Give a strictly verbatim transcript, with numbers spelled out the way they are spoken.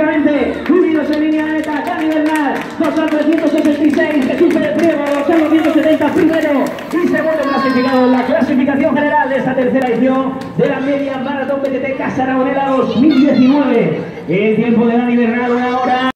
rápidamente, unidos en línea de meta, Dani Bernal, dos al trescientos sesenta y seis, Jesús Pérez Priego, dos al doscientos setenta, primero y segundo clasificado en la clasificación general de esta tercera edición de la Media Maratón B T T Casa Aragonesa dos mil diecinueve. El tiempo de Dani Bernal, una hora